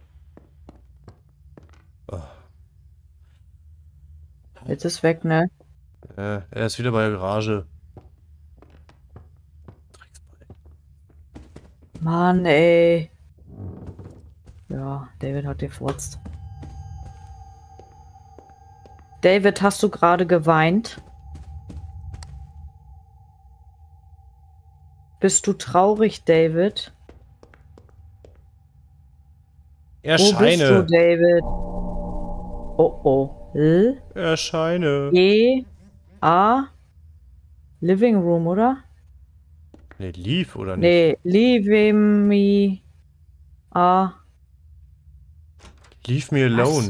[SPEAKER 1] Oh.
[SPEAKER 2] Jetzt ist weg, ne?
[SPEAKER 1] Äh, er ist wieder bei der Garage.
[SPEAKER 2] Mann, ey. Ja, David hat gefurzt. David, hast du gerade geweint? Bist du traurig, David?
[SPEAKER 1] Erscheine!
[SPEAKER 2] Wo bist du, David? Oh oh. L
[SPEAKER 1] Erscheine!
[SPEAKER 2] E A Living Room, oder?
[SPEAKER 1] Ne, lief oder nicht?
[SPEAKER 2] Nee, Leave me A.
[SPEAKER 1] Leave me alone.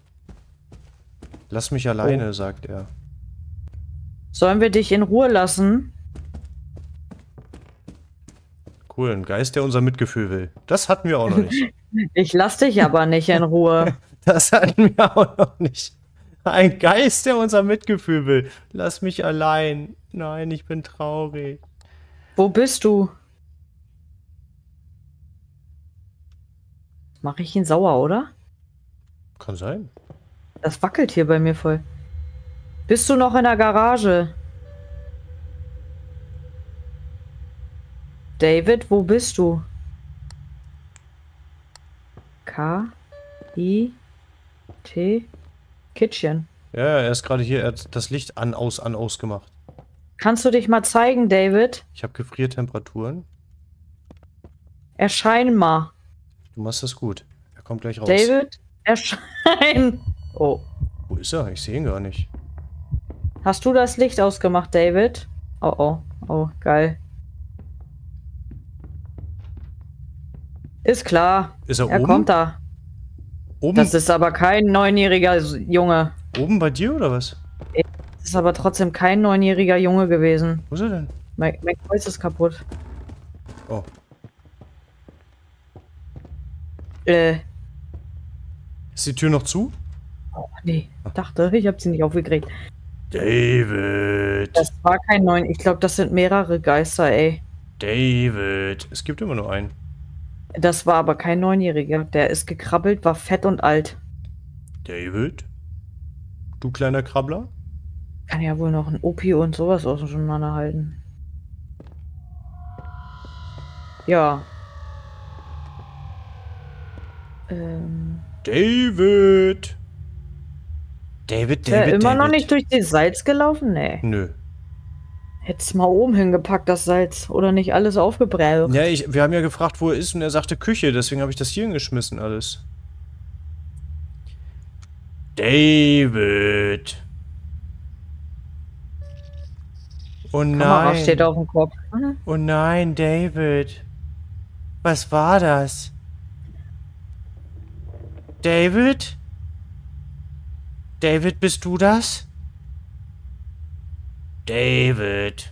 [SPEAKER 1] Lass mich alleine, oh. sagt er.
[SPEAKER 2] Sollen wir dich in Ruhe lassen?
[SPEAKER 1] Cool, ein Geist, der unser Mitgefühl will. Das hatten wir auch noch nicht.
[SPEAKER 2] Ich lass dich aber nicht in Ruhe.
[SPEAKER 1] Das hatten wir auch noch nicht. Ein Geist, der unser Mitgefühl will. Lass mich allein. Nein, ich bin traurig.
[SPEAKER 2] Wo bist du? Mache ich ihn sauer, oder?
[SPEAKER 1] Kann sein.
[SPEAKER 2] Das wackelt hier bei mir voll. Bist du noch in der Garage? David, wo bist du? K I T Kitchen.
[SPEAKER 1] Ja, er ist gerade hier. Er hat das Licht an, aus, an, aus gemacht.
[SPEAKER 2] Kannst du dich mal zeigen, David?
[SPEAKER 1] Ich habe Gefriertemperaturen.
[SPEAKER 2] Erschein mal.
[SPEAKER 1] Du machst das gut. Er kommt gleich raus.
[SPEAKER 2] David, erschein. Oh.
[SPEAKER 1] Wo ist er? Ich sehe ihn gar nicht.
[SPEAKER 2] Hast du das Licht ausgemacht, David? Oh, oh. Oh, geil. Ist klar.
[SPEAKER 1] Ist er,
[SPEAKER 2] er
[SPEAKER 1] oben?
[SPEAKER 2] kommt da.
[SPEAKER 1] Oben?
[SPEAKER 2] Das ist aber kein neunjähriger Junge.
[SPEAKER 1] Oben bei dir oder was?
[SPEAKER 2] Das ist aber trotzdem kein neunjähriger Junge gewesen.
[SPEAKER 1] Wo ist er denn?
[SPEAKER 2] Mein, mein Kreuz ist kaputt.
[SPEAKER 1] Oh.
[SPEAKER 2] Äh.
[SPEAKER 1] Ist die Tür noch zu?
[SPEAKER 2] Oh, nee. Ich dachte, ich habe sie nicht aufgekriegt.
[SPEAKER 1] David.
[SPEAKER 2] Das war kein neun. Ich glaube, das sind mehrere Geister, ey.
[SPEAKER 1] David. Es gibt immer nur einen.
[SPEAKER 2] Das war aber kein Neunjähriger. Der ist gekrabbelt, war fett und alt.
[SPEAKER 1] David? Du kleiner Krabbler?
[SPEAKER 2] Kann ja wohl noch ein Opi und sowas auseinanderhalten. Ja. Ähm.
[SPEAKER 1] David! David,
[SPEAKER 2] Ist er
[SPEAKER 1] David,
[SPEAKER 2] immer
[SPEAKER 1] David.
[SPEAKER 2] noch nicht durch die Salz gelaufen? Nee.
[SPEAKER 1] Nö.
[SPEAKER 2] Hätt's mal oben hingepackt, das Salz. Oder nicht alles aufgebraucht.
[SPEAKER 1] Ja, ich, wir haben ja gefragt, wo er ist und er sagte Küche, deswegen habe ich das hier hingeschmissen alles. David! Oh nein!
[SPEAKER 2] Kamera steht auf dem Kopf.
[SPEAKER 1] Oh nein, David! Was war das? David? David, bist du das? David.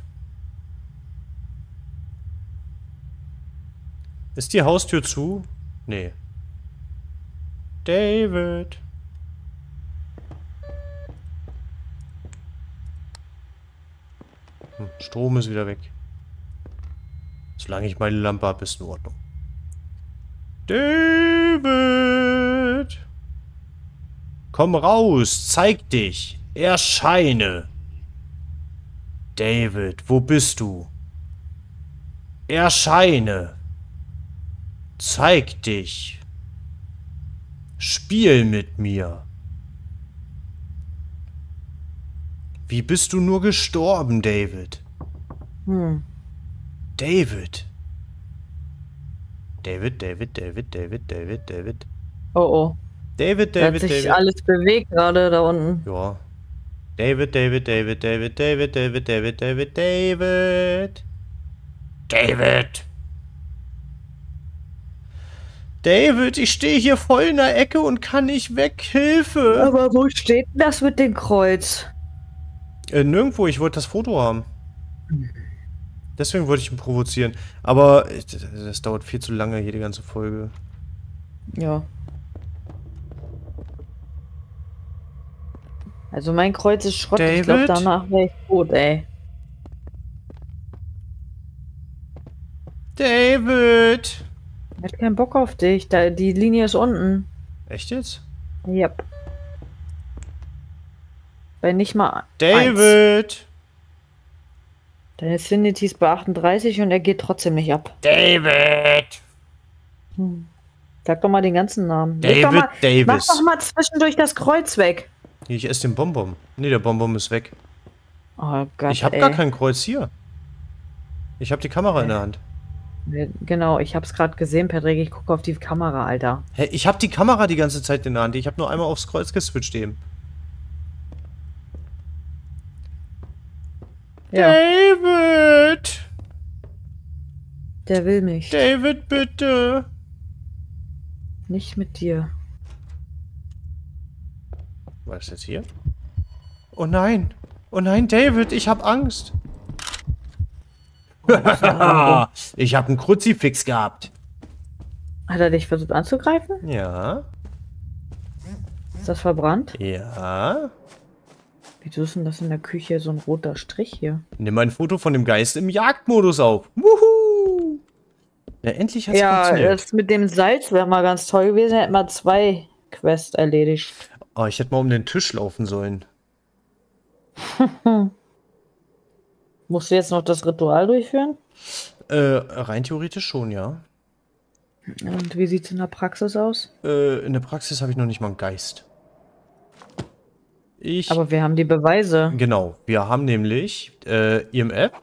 [SPEAKER 1] Ist die Haustür zu? Nee. David. Hm, Strom ist wieder weg. Solange ich meine Lampe habe, ist in Ordnung. David. Komm raus, zeig dich. Erscheine. David, wo bist du? Erscheine. Zeig dich. Spiel mit mir. Wie bist du nur gestorben, David?
[SPEAKER 2] Hm.
[SPEAKER 1] David. David, David, David, David, David, David.
[SPEAKER 2] Oh oh.
[SPEAKER 1] David,
[SPEAKER 2] Da hat
[SPEAKER 1] David,
[SPEAKER 2] sich
[SPEAKER 1] David.
[SPEAKER 2] alles bewegt gerade da unten.
[SPEAKER 1] Ja. David, David, David, David, David, David, David, David, David. David. David, ich stehe hier voll in der Ecke und kann nicht weg. Hilfe.
[SPEAKER 2] Aber wo steht denn das mit dem Kreuz?
[SPEAKER 1] Äh, nirgendwo, ich wollte das Foto haben. Deswegen wollte ich ihn provozieren. Aber äh, das, das dauert viel zu lange, hier die ganze Folge.
[SPEAKER 2] Ja. Also mein Kreuz ist Schrott. Ich glaube,
[SPEAKER 1] David?
[SPEAKER 2] danach wäre ich tot, ey.
[SPEAKER 1] David.
[SPEAKER 2] Ich hab keinen Bock auf dich. Da, die Linie ist unten.
[SPEAKER 1] Echt jetzt?
[SPEAKER 2] Yep. Bei nicht mal eins.
[SPEAKER 1] David.
[SPEAKER 2] Deine Sanity ist bei achtunddreißig und er geht trotzdem nicht ab.
[SPEAKER 1] David.
[SPEAKER 2] Hm. Sag doch mal den ganzen Namen. Leg
[SPEAKER 1] David
[SPEAKER 2] doch mal,
[SPEAKER 1] Davis.
[SPEAKER 2] Mach doch mal zwischendurch das Kreuz weg.
[SPEAKER 1] Ich esse den Bonbon. Nee, der Bonbon ist weg.
[SPEAKER 2] Oh Gott,
[SPEAKER 1] Ich habe
[SPEAKER 2] ey.
[SPEAKER 1] gar kein Kreuz hier. Ich habe die Kamera in der Hand.
[SPEAKER 2] Genau, ich hab's gerade gesehen, Patrick. Ich gucke auf die Kamera, Alter.
[SPEAKER 1] Hä, ich habe die Kamera die ganze Zeit in der Hand. Ich habe nur einmal aufs Kreuz geswitcht eben.
[SPEAKER 2] Ja,
[SPEAKER 1] David!
[SPEAKER 2] der will mich.
[SPEAKER 1] David, bitte!
[SPEAKER 2] Nicht mit dir.
[SPEAKER 1] Was ist jetzt hier? Oh nein! Oh nein, David, ich habe Angst! Ich habe einen Kruzifix gehabt.
[SPEAKER 2] Hat er dich versucht anzugreifen?
[SPEAKER 1] Ja,
[SPEAKER 2] Ist das verbrannt?
[SPEAKER 1] ja.
[SPEAKER 2] Wieso ist denn das in der Küche so ein roter Strich hier?
[SPEAKER 1] Nimm ein Foto von dem Geist im Jagdmodus auf. Wuhu! Ja, endlich hat's
[SPEAKER 2] Ja,
[SPEAKER 1] funktioniert.
[SPEAKER 2] das mit dem Salz wäre mal ganz toll gewesen. Hätten wir zwei Quests erledigt.
[SPEAKER 1] Oh, ich hätte mal um den Tisch laufen sollen.
[SPEAKER 2] Musst du jetzt noch das Ritual durchführen?
[SPEAKER 1] Äh, rein theoretisch schon, ja.
[SPEAKER 2] Und wie sieht's in der Praxis aus?
[SPEAKER 1] Äh, in der Praxis habe ich noch nicht mal einen Geist. Ich...
[SPEAKER 2] Aber wir haben die Beweise.
[SPEAKER 1] Genau, wir haben nämlich äh, I M F,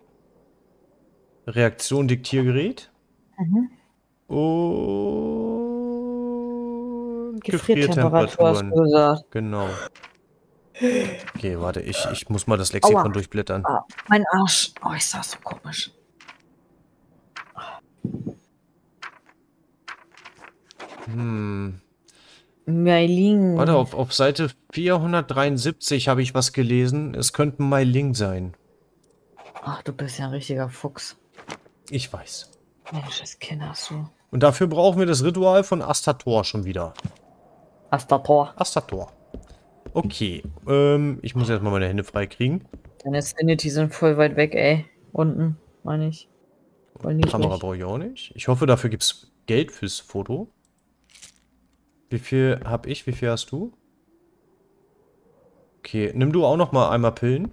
[SPEAKER 1] Reaktion Diktiergerät
[SPEAKER 2] Mhm.
[SPEAKER 1] und
[SPEAKER 2] Gefriertemperatur hast
[SPEAKER 1] Gefriertemperaturen.
[SPEAKER 2] du gesagt.
[SPEAKER 1] Genau. Okay, warte, ich, ich muss mal das Lexikon
[SPEAKER 2] Aua.
[SPEAKER 1] durchblättern.
[SPEAKER 2] Ah, mein Arsch. Oh, ich sah so komisch.
[SPEAKER 1] Hm.
[SPEAKER 2] Meiling.
[SPEAKER 1] Warte, auf, auf Seite vierhundertdreiundsiebzig habe ich was gelesen. Es könnte ein Meiling sein.
[SPEAKER 2] Ach, du bist ja ein richtiger Fuchs.
[SPEAKER 1] Ich weiß.
[SPEAKER 2] Mensch, das Kind hast du.
[SPEAKER 1] Und dafür brauchen wir das Ritual von Astator schon wieder.
[SPEAKER 2] Astator.
[SPEAKER 1] Astator. Okay, ähm, ich muss erstmal meine Hände frei kriegen.
[SPEAKER 2] Deine Sanity sind voll weit weg, ey. Unten, meine ich. Voll niedrig.
[SPEAKER 1] Kamera brauche ich auch nicht. Ich hoffe, dafür gibt es Geld fürs Foto. Wie viel habe ich? Wie viel hast du? Okay, nimm du auch noch mal einmal Pillen.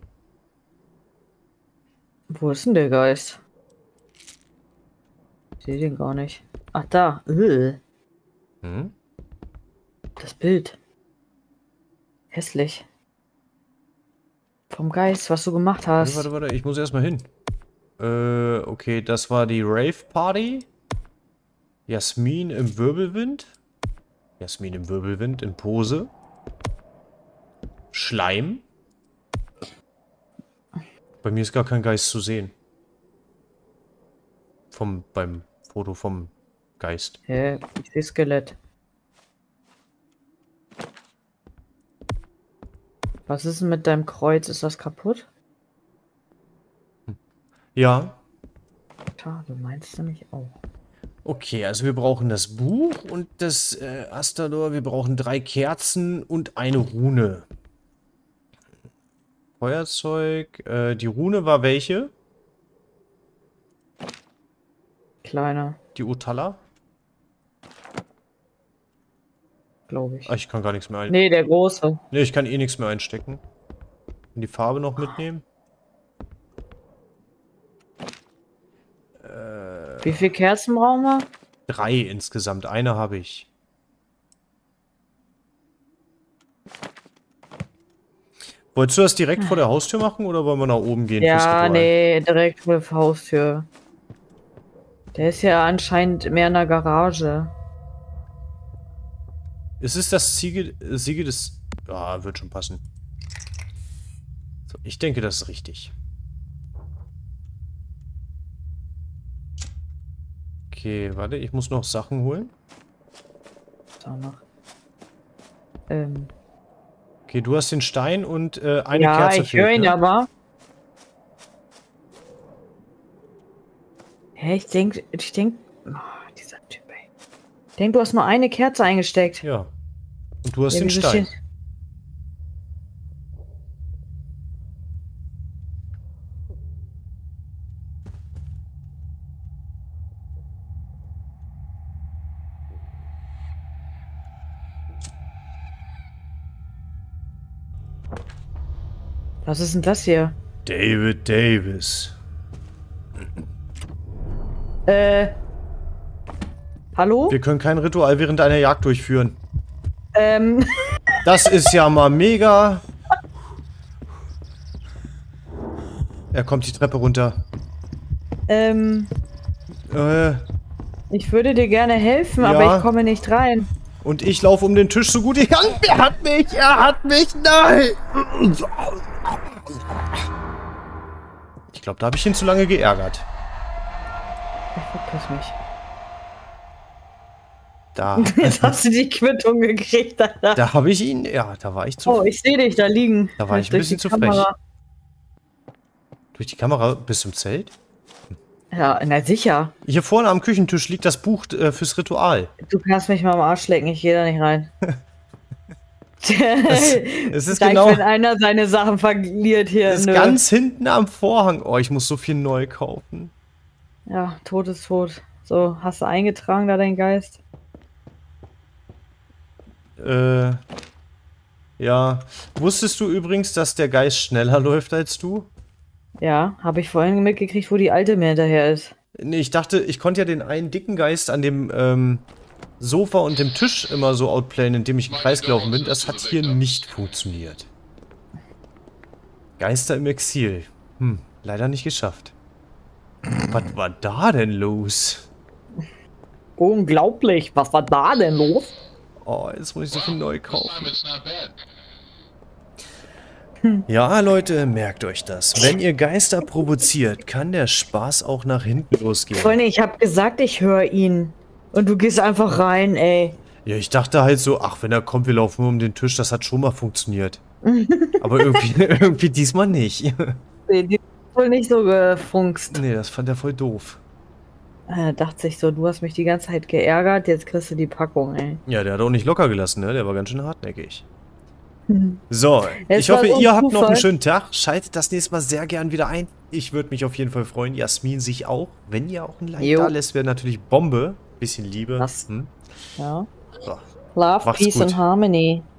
[SPEAKER 2] Wo ist denn der Geist? Ich sehe den gar nicht. Ach, da. Ugh.
[SPEAKER 1] Hm?
[SPEAKER 2] Das Bild. Hässlich. Vom Geist, was du gemacht
[SPEAKER 1] Warte,
[SPEAKER 2] hast.
[SPEAKER 1] warte, warte, ich muss erstmal hin. Äh, okay, das war die Rave Party. Jasmin im Wirbelwind. Jasmin im Wirbelwind in Pose. Schleim. Bei mir ist gar kein Geist zu sehen. Vom, beim Foto vom Geist.
[SPEAKER 2] Hä? Ich sehe Skelett. Was ist denn mit deinem Kreuz? Ist das kaputt?
[SPEAKER 1] Ja.
[SPEAKER 2] Schade, meinst du mich auch?
[SPEAKER 1] Okay, also wir brauchen das Buch und das äh, Astador. Wir brauchen drei Kerzen und eine Rune. Feuerzeug. Äh, die Rune war welche?
[SPEAKER 2] Kleiner,
[SPEAKER 1] Die Utala?
[SPEAKER 2] glaube ich.
[SPEAKER 1] Ah, ich kann gar nichts mehr ein...
[SPEAKER 2] Nee, der große.
[SPEAKER 1] Nee, ich kann eh nichts mehr einstecken. Und die Farbe noch mitnehmen. Äh,
[SPEAKER 2] Wie viel Kerzen brauchen wir?
[SPEAKER 1] drei insgesamt. Eine habe ich. Wolltest du das direkt vor der Haustür machen oder wollen wir nach oben gehen? fürs
[SPEAKER 2] Ja,
[SPEAKER 1] Ritual?
[SPEAKER 2] nee, direkt vor der Haustür. Der ist ja anscheinend mehr in der Garage.
[SPEAKER 1] Ist es das Siegel, Siegel des... Ja, wird schon passen. So, ich denke, das ist richtig. Okay, warte, ich muss noch Sachen holen.
[SPEAKER 2] Da noch. Ähm.
[SPEAKER 1] Okay, du hast den Stein und äh, eine
[SPEAKER 2] ja,
[SPEAKER 1] Kerze
[SPEAKER 2] ich höre ihn
[SPEAKER 1] ne?
[SPEAKER 2] aber. Hä, ich denk, ich denk, oh, dieser Typ, ey. Ich denk, du hast nur eine Kerze eingesteckt.
[SPEAKER 1] Ja. Und du hast
[SPEAKER 2] Ja,
[SPEAKER 1] den
[SPEAKER 2] wieso
[SPEAKER 1] Stein.
[SPEAKER 2] steht- Was ist denn das hier?
[SPEAKER 1] David Davis.
[SPEAKER 2] Äh. Hallo?
[SPEAKER 1] Wir können kein Ritual während einer Jagd durchführen.
[SPEAKER 2] Ähm.
[SPEAKER 1] Das ist ja mal mega. Er kommt die Treppe runter.
[SPEAKER 2] Ähm.
[SPEAKER 1] Äh,
[SPEAKER 2] Ich würde dir gerne helfen,
[SPEAKER 1] Ja.
[SPEAKER 2] aber ich komme nicht rein.
[SPEAKER 1] und ich laufe um den Tisch so gut ich kann. Er hat mich, er hat mich, nein! Ich glaube, da habe ich ihn zu lange geärgert.
[SPEAKER 2] Ich verpiss mich.
[SPEAKER 1] Da,
[SPEAKER 2] Jetzt hast du die Quittung gekriegt, Alter.
[SPEAKER 1] da habe ich ihn, ja, da war ich zu,
[SPEAKER 2] Oh, ich sehe dich da liegen.
[SPEAKER 1] Da war ich ein
[SPEAKER 2] Durch
[SPEAKER 1] bisschen
[SPEAKER 2] die
[SPEAKER 1] zu
[SPEAKER 2] Kamera.
[SPEAKER 1] durch die Kamera bis zum Zelt.
[SPEAKER 2] Ja, na sicher.
[SPEAKER 1] Hier vorne am Küchentisch liegt das Buch äh, fürs Ritual.
[SPEAKER 2] Du kannst mich mal am Arsch lecken, ich gehe da nicht rein.
[SPEAKER 1] Es ist
[SPEAKER 2] Gleich,
[SPEAKER 1] genau,
[SPEAKER 2] wenn einer seine Sachen verliert hier.
[SPEAKER 1] es ist
[SPEAKER 2] nö.
[SPEAKER 1] ganz hinten am Vorhang. Oh, ich muss so viel neu kaufen.
[SPEAKER 2] Ja, tot ist tot. So, hast du eingetragen da dein Geist?
[SPEAKER 1] Äh, ja. Wusstest du übrigens, dass der Geist schneller läuft als du?
[SPEAKER 2] Ja, habe ich vorhin mitgekriegt, wo die Alte mir hinterher ist.
[SPEAKER 1] Nee, ich dachte, ich konnte ja den einen dicken Geist an dem ähm, Sofa und dem Tisch immer so outplayen, indem ich im Kreis gelaufen bin. Das hat hier nicht funktioniert. Geister im Exil. Hm, leider nicht geschafft. Was war da denn los?
[SPEAKER 2] Unglaublich, was war da denn los?
[SPEAKER 1] Oh, jetzt muss ich so viel neu kaufen. Ja, Leute, merkt euch das. Wenn ihr Geister provoziert, kann der Spaß auch nach hinten losgehen.
[SPEAKER 2] Freunde, ich habe gesagt, ich höre ihn. Und du gehst einfach rein, ey.
[SPEAKER 1] Ja, ich dachte halt so, ach, wenn er kommt, wir laufen nur um den Tisch, das hat schon mal funktioniert. Aber irgendwie, irgendwie diesmal nicht.
[SPEAKER 2] Nee, die ist wohl nicht so gefunkst.
[SPEAKER 1] Nee, das fand er voll doof.
[SPEAKER 2] Er dachte sich so, du hast mich die ganze Zeit geärgert, jetzt kriegst du die Packung, ey.
[SPEAKER 1] Ja, der hat auch nicht locker gelassen, ne? Der war ganz schön hartnäckig. So,
[SPEAKER 2] Es
[SPEAKER 1] ich
[SPEAKER 2] war
[SPEAKER 1] hoffe,
[SPEAKER 2] so ein
[SPEAKER 1] ihr habt noch einen
[SPEAKER 2] Zufall.
[SPEAKER 1] schönen Tag. Schaltet das nächste Mal sehr gern wieder ein. Ich würde mich auf jeden Fall freuen. Jasmin sich auch. Wenn ihr auch ein Like
[SPEAKER 2] Jo.
[SPEAKER 1] da lässt, wäre natürlich Bombe. Bisschen Liebe.
[SPEAKER 2] Was?
[SPEAKER 1] Hm?
[SPEAKER 2] Ja.
[SPEAKER 1] So.
[SPEAKER 2] Love,
[SPEAKER 1] Macht's
[SPEAKER 2] Peace
[SPEAKER 1] gut.
[SPEAKER 2] and Harmony.